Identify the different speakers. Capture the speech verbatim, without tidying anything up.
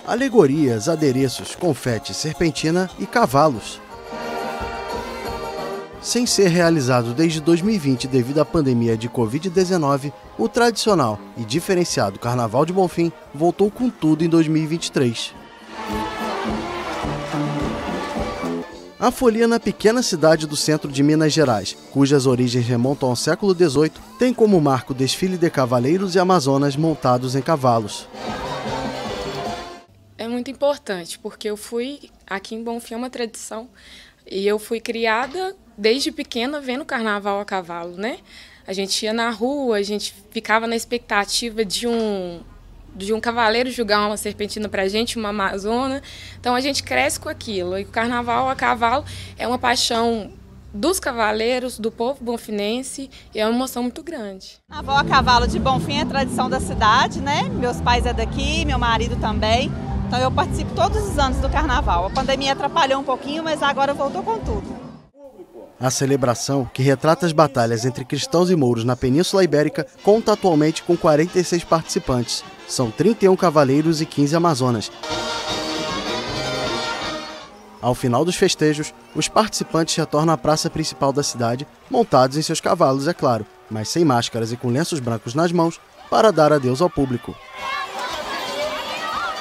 Speaker 1: alegorias, adereços, confete, serpentina e cavalos. Sem ser realizado desde dois mil e vinte devido à pandemia de covid dezenove, o tradicional e diferenciado Carnaval de Bonfim voltou com tudo em dois mil e vinte e três. A folia na pequena cidade do centro de Minas Gerais, cujas origens remontam ao século dezoito, tem como marco o desfile de cavaleiros e amazonas montados em cavalos.
Speaker 2: É muito importante, porque eu fui, aqui em Bonfim é uma tradição, e eu fui criada desde pequena vendo carnaval a cavalo, né? A gente ia na rua, a gente ficava na expectativa de um, de um cavaleiro jogar uma serpentina pra gente, uma amazona. Então a gente cresce com aquilo. E o carnaval a cavalo é uma paixão dos cavaleiros, do povo bonfinense, e é uma emoção muito grande.
Speaker 3: Carnaval a cavalo de Bonfim é tradição da cidade, né? Meus pais é daqui, meu marido também. Então eu participo todos os anos do carnaval. A pandemia atrapalhou um pouquinho, mas agora voltou com tudo.
Speaker 1: A celebração, que retrata as batalhas entre cristãos e mouros na Península Ibérica, conta atualmente com quarenta e seis participantes. São trinta e um cavaleiros e quinze amazonas. Ao final dos festejos, os participantes retornam à praça principal da cidade, montados em seus cavalos, é claro, mas sem máscaras e com lenços brancos nas mãos, para dar adeus ao público.